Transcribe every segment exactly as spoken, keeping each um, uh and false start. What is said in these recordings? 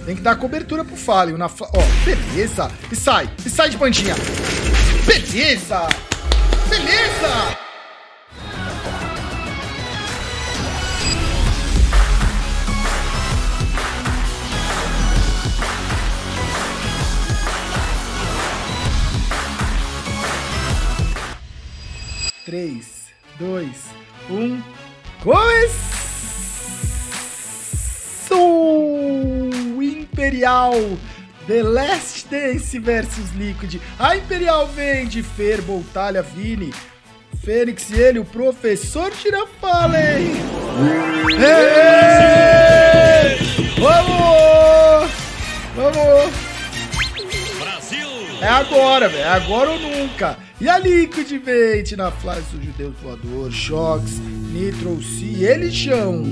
Tem que dar cobertura pro Fallen. Na fa... Ó, beleza. E sai. E sai de bandinha. Beleza. Beleza. três, dois, um... Começou! Imperial! The Last Dance versus Liquid. A Imperial vem de Fer, Boltalha, Vini, Fênix e ele, o professor Tirafallen. Vamos! Vamos! Brasil! É agora, velho. É agora ou nunca. E a Liquid vem na Flash do Judeu Voador, Shox, Nitro, C, Elijão.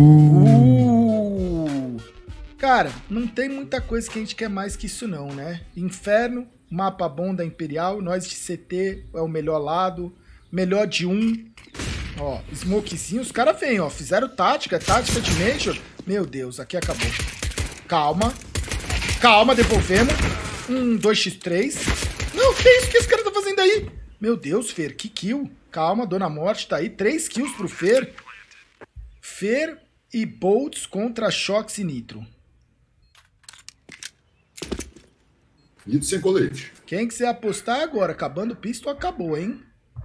Uh. Cara, não tem muita coisa que a gente quer mais que isso não, né? Inferno, mapa bom da Imperial, nós de C T é o melhor lado, melhor de um. Ó, smokezinho, os caras vêm, ó, fizeram tática, tática de Major. Meu Deus, aqui acabou. Calma, calma, devolvemos. Um, dois por três. Não, que isso que esse cara tá fazendo aí? Meu Deus, Fer, que kill. Calma, Dona Morte tá aí. Três kills pro Fer. Fer e Boltz contra Shox e Nitro. Nitro sem colete. Quem quiser apostar agora, acabando o pistol, acabou, hein?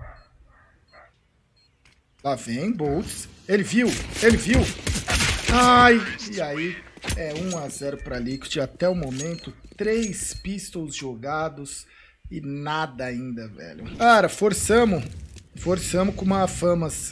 Lá vem, Boltz. Ele viu, ele viu. Ai, e aí? É um a zero pra Liquid até o momento. Três pistols jogados. E nada ainda, velho. Cara, forçamos. Forçamos com uma famas.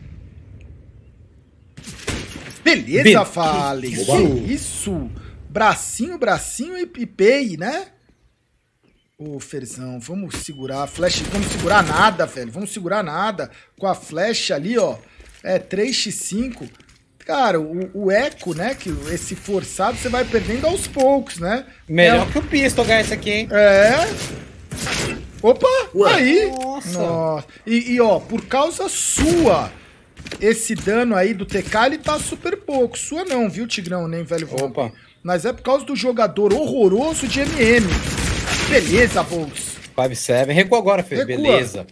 Beleza, Be Fallen. Que isso? Bracinho, bracinho e, e pay, né? Ô, Ferzão, vamos segurar. Flash, vamos segurar nada, velho. Vamos segurar nada. Com a flecha ali, ó. É três por cinco. Cara, o, o eco, né? Que esse forçado você vai perdendo aos poucos, né? Melhor é... que o Pistol ganhar isso aqui, hein? É. Opa! Ué. Aí! Nossa! Nossa. E, e, ó, por causa sua, esse dano aí do T K, ele tá super pouco. Sua não, viu, Tigrão? Nem velho Vamp. Opa! Mas é por causa do jogador horroroso de M M. Beleza, Boltz. cinco sete. Recua agora, Fê. Recua. Beleza.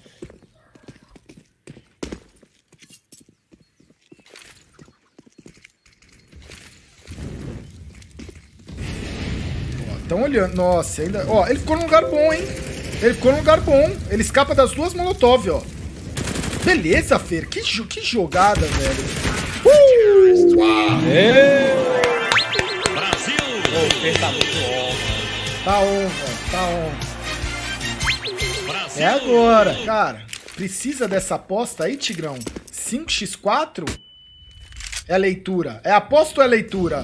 Estão olhando. Nossa, ainda. Ó, ele ficou num lugar bom, hein? Ele ficou num lugar bom. Ele escapa das duas molotov, ó. Beleza, Fer. Que, que jogada, velho. Uh! Uau! Brasil! O Fer tá muito on. Tá on, velho. Tá on. Brasil. É agora, cara. Precisa dessa aposta aí, Tigrão? cinco por quatro? É leitura. É aposta ou é leitura?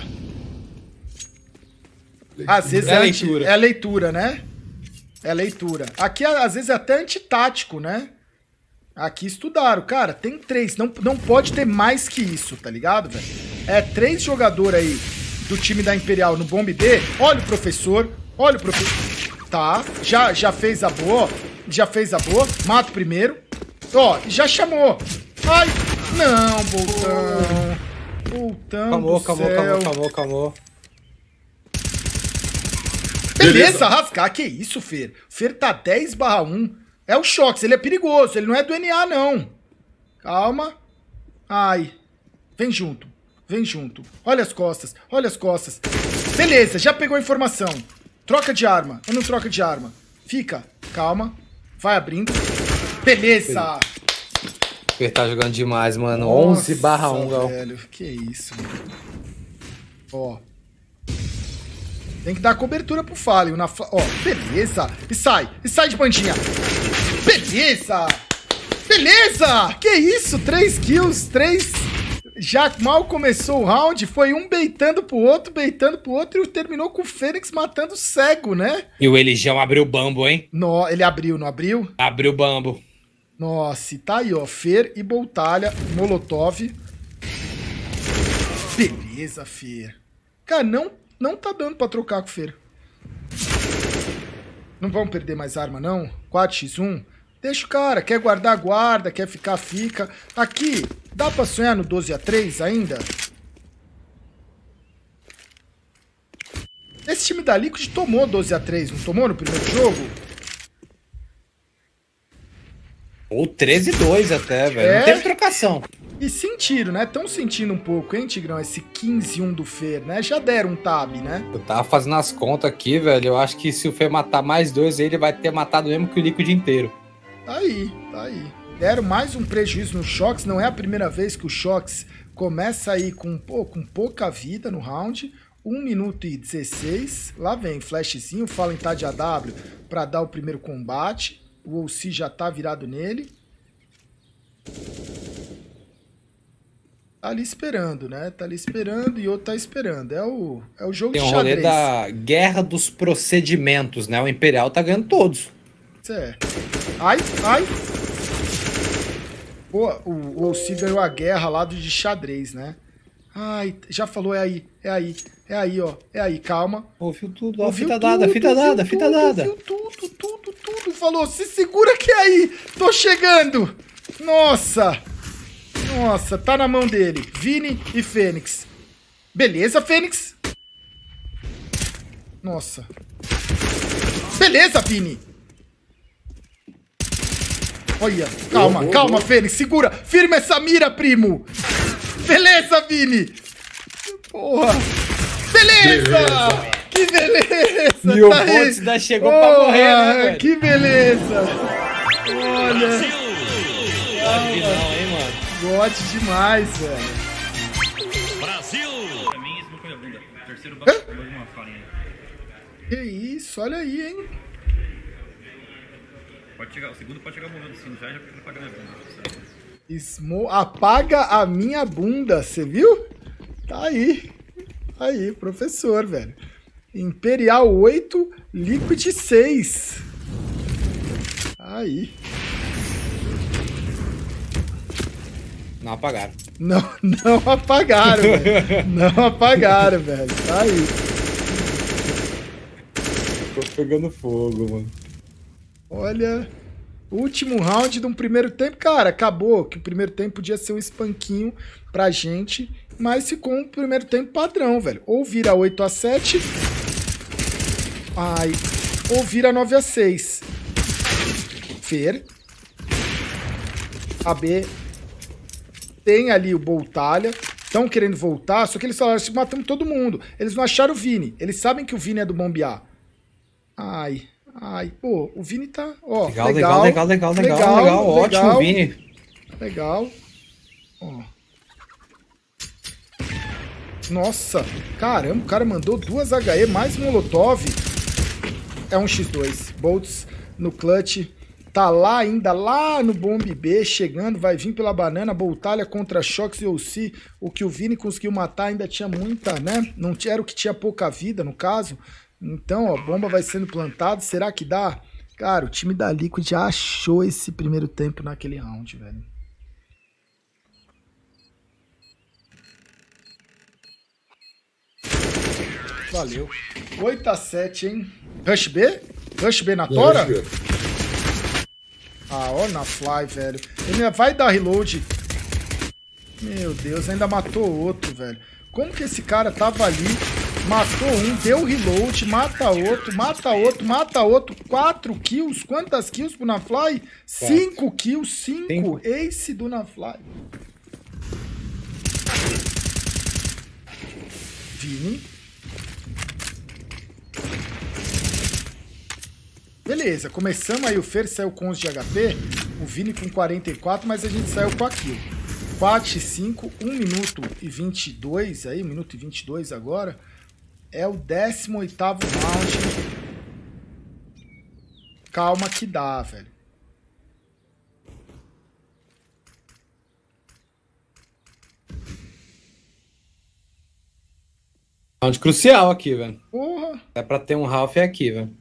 Leitura. Às vezes é, é leitura. Anti, é leitura, né? É leitura. Aqui, às vezes, é até antitático, né? Aqui estudaram. Cara, tem três. Não, não pode ter mais que isso, tá ligado, velho? É três jogadores aí do time da Imperial no Bomb B. Olha o professor. Olha o professor. Tá. Já, já fez a boa. Já fez a boa. Mata o primeiro. Ó, já chamou. Ai. Não, Boltão. Boltão Calmou, do calmou, céu. calmou, calmou, calmou. Beleza, Beleza. rasgar. Que isso, Fer? Fer tá dez barra um. É o Shox, ele é perigoso. Ele não é do N A, não. Calma. Ai. Vem junto. Vem junto. Olha as costas. Olha as costas. Beleza, já pegou a informação. Troca de arma. Ou não troca de arma? Fica. Calma. Vai abrindo. Beleza. O Fer tá jogando demais, mano. Nossa, onze barra um, Gal. velho. Que isso, mano. Ó. Tem que dar cobertura pro Fallen. Na fa... Ó, beleza. E sai. E sai de bandinha. Beleza. Beleza. Que isso? Três kills. Três... Já mal começou o round. Foi um beitando pro outro, beitando pro outro. E terminou com o Fênix matando cego, né? E o Elijão abriu o bambo, hein? No... Ele abriu, não abriu? Abriu o bambo. Nossa, e tá aí, ó. Fer e Boltalha. Molotov. Beleza, Fer. Cara, não... Não tá dando pra trocar com o Fer. Não vamos perder mais arma, não? quatro por um? Deixa o cara. Quer guardar, guarda. Quer ficar, fica. Aqui, dá pra sonhar no doze a três ainda? Esse time da Liquid tomou doze a três, não tomou no primeiro jogo? Ou treze a dois até, velho. É? Não teve trocação. E sentiram, né? Estão sentindo um pouco, hein, Tigrão? Esse quinze a um do Fer, né? Já deram um tab, né? Eu tava fazendo as contas aqui, velho. Eu acho que se o Fer matar mais dois, ele vai ter matado mesmo que o Liquid inteiro. Tá aí, tá aí. Deram mais um prejuízo no Shox. Não é a primeira vez que o Shox começa aí com, pô, com pouca vida no round. um minuto e dezesseis. Lá vem, flashzinho. Fallen tá de A W pra dar o primeiro combate. O O C já tá virado nele. Tá ali esperando, né? Tá ali esperando e outro tá esperando. É o, é o jogo Tem um de rolê xadrez. da guerra dos procedimentos, né? O Imperial tá ganhando todos. Isso é. Ai, ai. Pô, o, o O C ganhou a guerra lá do de xadrez, né? Ai, já falou, é aí, é aí, é aí, ó. É aí, calma. Ouviu tudo, ó. Ouviu Fita dada, tudo, fita ouviu dada, fita tudo, dada. Ouviu tudo, tudo, tudo. Falou, se segura que é aí. Tô chegando. Nossa. Nossa, tá na mão dele. Vini e Fênix. Beleza, Fênix. Nossa. Beleza, Vini. Olha, calma, Oh, oh, calma, oh. Fênix. Segura. Firma essa mira, primo. Beleza, Vini. Porra. Beleza. Beleza. Que beleza. E o tá aí. Bots ainda chegou pra Porra, morrer, né, velho? que beleza. Olha. Pode não, hein, mano. Gote demais, velho. Brasil! Pra mim, isso não foi a bunda. O terceiro Hã? bateu mais uma farinha. Que isso, olha aí, hein? Pode chegar, o segundo pode chegar morrendo assim, já já fica apagando a bunda. Smo... Apaga a minha bunda, você viu? Tá aí. Tá aí, professor, velho. Imperial oito, Liquid seis. Tá aí. Não apagaram. Não, não apagaram, velho. Não apagaram, velho. Tá aí. Tô pegando fogo, mano. Olha, último round de um primeiro tempo. Cara, acabou que o primeiro tempo podia ser um espanquinho pra gente, mas ficou um primeiro tempo padrão, velho. Ou vira oito a sete. Ai. Ou vira nove a seis. Fer. A B. Tem ali o Boltalha. Estão querendo voltar, só que eles falaram assim, matamos todo mundo. Eles não acharam o Vini. Eles sabem que o Vini é do bombear. Ai. Ai, pô, o Vini tá... Ó, Legal, legal, legal, legal, legal, legal, legal. Ótimo, Vini. Legal. Ó. Nossa, caramba, o cara mandou duas H E mais Molotov. É um xis dois. Bolts no clutch. Tá lá ainda, lá no Bomb B, chegando, vai vir pela banana, Boltalha contra Shox e O C. O que o Vini conseguiu matar ainda tinha muita, né? Não era o que tinha pouca vida, no caso. Então, ó, bomba vai sendo plantada. Será que dá? Cara, o time da Liquid já achou esse primeiro tempo naquele round, velho. Valeu. oito a sete, hein? Rush B? Rush B na tora? Ah, ó na fly, velho. Ele vai dar reload. Meu Deus, ainda matou outro, velho. Como que esse cara tava ali, matou um, deu reload, mata outro, mata outro, mata outro. Quatro kills. Quantas kills pro Nafly? Cinco kills, cinco. Cinco. Ace do Nafly. Vini. Beleza, começamos aí, o Fer saiu com onze de H P, o Vini com quarenta e quatro, mas a gente saiu com a kill. quatro e cinco, um minuto e vinte e dois aí, um minuto e vinte e dois agora. É o décimo oitavo round. Calma que dá, velho. Round crucial aqui, velho. Porra. É pra ter um Ralph é aqui, velho.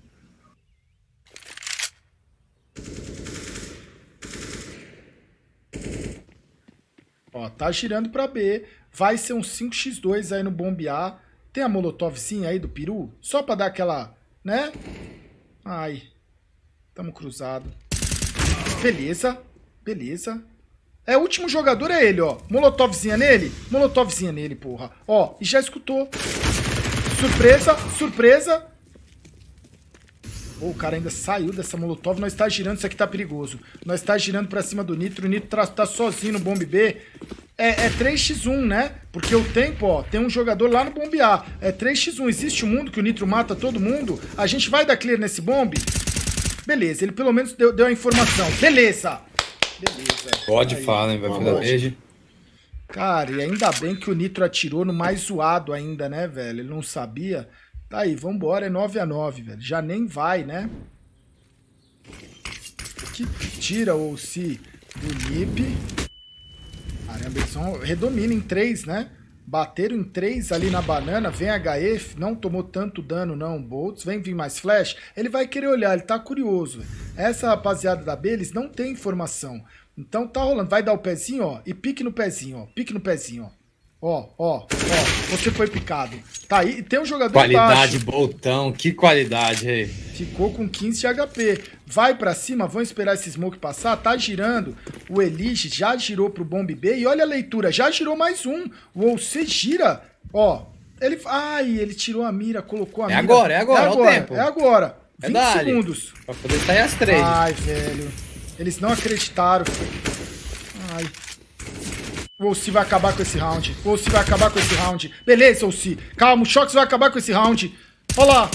Ó, tá girando pra B. Vai ser um cinco a dois aí no bombear. Tem a molotovzinha aí do peru? Só pra dar aquela, né? Ai. Tamo cruzado. Beleza. Beleza. É, o último jogador é ele, ó. Molotovzinha nele? Molotovzinha nele, porra. Ó, e já escutou. Surpresa, surpresa. Oh, o cara ainda saiu dessa molotov. Nós tá girando, isso aqui tá perigoso. Nós tá girando pra cima do Nitro. O Nitro tá, tá sozinho no bombe B. É, é três a um, né? Porque o tempo, ó, tem um jogador lá no bombe A. É três a um. Existe um mundo que o Nitro mata todo mundo. A gente vai dar clear nesse bombe? Beleza, ele pelo menos deu, deu a informação. Beleza! Beleza. Pode falar, hein? Vai fazer beijo. Cara, e ainda bem que o Nitro atirou no mais zoado ainda, né, velho? Ele não sabia. Tá aí, vambora, é nove a nove, velho. Já nem vai, né? Que tira o C do Nip. Caramba, eles vão redomina em três, né? Bateram em três ali na banana. Vem H E, não tomou tanto dano não, Boltz. Vem vir mais flash. Ele vai querer olhar, ele tá curioso. Véio. Essa rapaziada da B, eles não tem informação. Então tá rolando. Vai dar o pezinho, ó. E pique no pezinho, ó. Pique no pezinho, ó. Ó, ó, ó. Você foi picado. Tá aí. Tem um jogador qualidade, embaixo. Boltão. Que qualidade, aí. Ficou com quinze de H P. Vai pra cima. Vão esperar esse smoke passar. Tá girando. O Elige já girou pro bombe B. E olha a leitura. Já girou mais um. O O C gira. Ó. Ele... Ai, ele tirou a mira. Colocou a é mira. Agora, é agora. É agora. O tempo. É agora. É vinte dali. segundos. Pra poder sair as três. Ai, velho. Eles não acreditaram. Ai. O O C vai acabar com esse round. O O C vai acabar com esse round. Beleza, O C. Calma, o Shox vai acabar com esse round. Olha lá.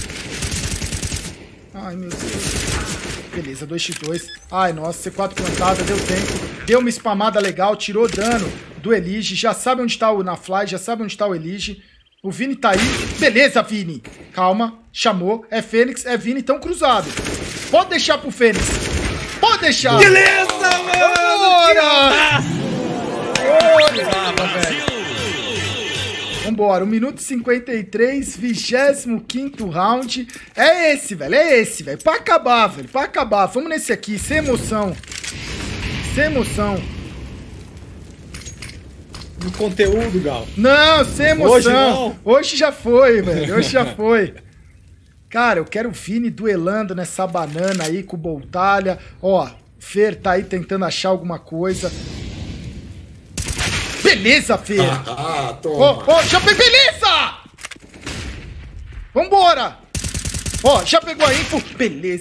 Ai, meu Deus. Beleza, dois a dois. Ai, nossa, C quatro plantada, deu tempo. Deu uma spamada legal, tirou dano do Elige. Já sabe onde tá o Nafly, já sabe onde tá o Elige. O Vini tá aí. Beleza, Vini. Calma, chamou. É Fênix, é Vini, tão cruzado. Pode deixar pro Fênix. Pode deixar. Beleza, mano. Bora! Vambora, um minuto e cinquenta e três, vigésimo quinto round. É esse, velho, é esse, velho. Pra acabar, velho, pra acabar. Vamos nesse aqui, sem emoção. Sem emoção. No conteúdo, Gal. Não, sem emoção. Hoje não. Hoje já foi, velho, hoje já foi. Cara, eu quero o Vini duelando nessa banana aí com o Boltalha. Ó, Fer tá aí tentando achar alguma coisa. Beleza, Fer! Ah, toma! Ó, ó, já pegou, beleza! Vambora! Ó, já pegou a info, beleza!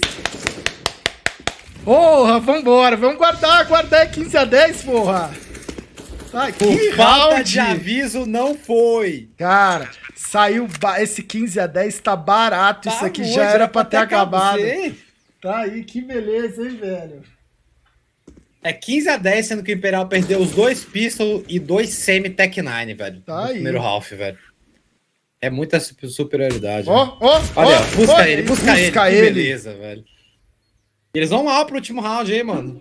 Porra, vambora, vamos guardar, guardar é quinze a dez, porra! Ai, que Por falta round! de aviso, não foi! Cara, saiu, esse quinze a dez tá barato, Tá isso aqui muito, já era pra ter acabado. Sei. Tá aí, que beleza, hein, velho? É quinze a dez, sendo que o Imperial perdeu os dois Pistol e dois Semi-Tech nine, velho. Tá no aí. primeiro half, velho. É muita superioridade. Ó, ó, Olha, ó, busca ó, ele, busca, busca ele. Que ele. beleza, velho. Eles vão lá pro último round aí, mano.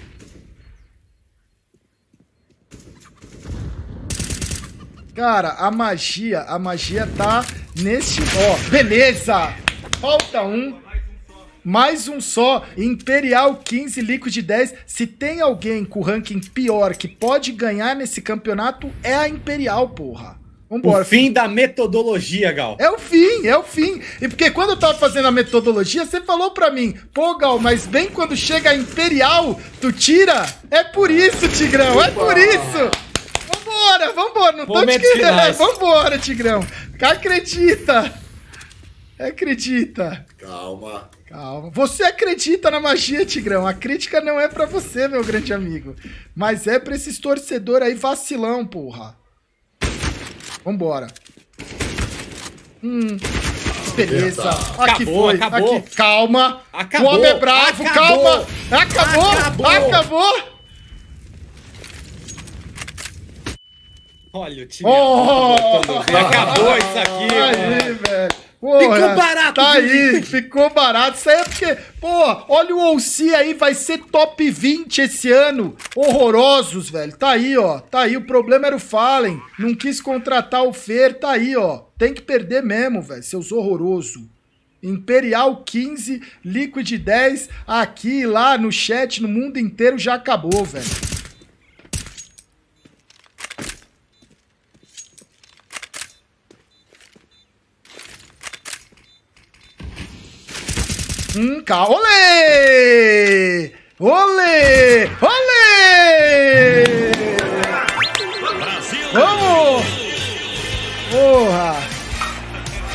Cara, a magia, a magia tá nesse... Ó, beleza! Falta um. Mais um só. Imperial quinze, Liquid dez. Se tem alguém com ranking pior que pode ganhar nesse campeonato, é a Imperial, porra. Vambora. O fim da metodologia, Gal. É o fim, é o fim. E porque quando eu tava fazendo a metodologia, você falou pra mim, pô, Gal, mas bem quando chega a Imperial, tu tira? É por isso, Tigrão, é por isso. Vambora, vambora, não tô te querendo. Vambora, Tigrão. Acredita. Acredita. Calma. Calma. Você acredita na magia, Tigrão. A crítica não é pra você, meu grande amigo. Mas é pra esses torcedores aí vacilão, porra. Vambora. Hum. Beleza. Aqui acabou, foi. acabou. Aqui. Calma. Acabou. O homem é bravo. Acabou. Calma. Acabou. Acabou. Acabou. Olha o time. Oh. Acabou isso aqui, Aí, mano. velho. Porra, Ficou barato, tá aí, Felipe. ficou barato. Isso aí é porque, pô, olha o O C aí, vai ser top vinte esse ano. Horrorosos, velho. Tá aí, ó. Tá aí, o problema era o Fallen. Não quis contratar o Fer, tá aí, ó. Tem que perder mesmo, velho, seus horrorosos. Imperial quinze, Liquid dez, aqui, lá, no chat, no mundo inteiro já acabou, velho. Hum, calma. Olê! Olê! Olê! Vamos! Porra!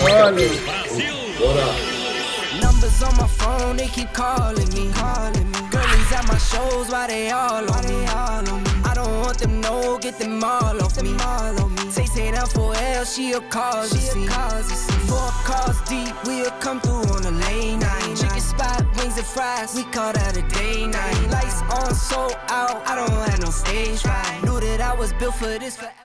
Olha. Bora. Numbers on my phone, they keep calling me. Calling me. Girlies at my shows, why they all on me? I don't want them, no, get them all off me. Say, say down for L, she'll cause a scene. Four cars deep, we'll come through on the lane night. Chicken spot, wings and fries, we call that a day night. Lights on, so out, I don't have no stage fright. Knew that I was built for this forever.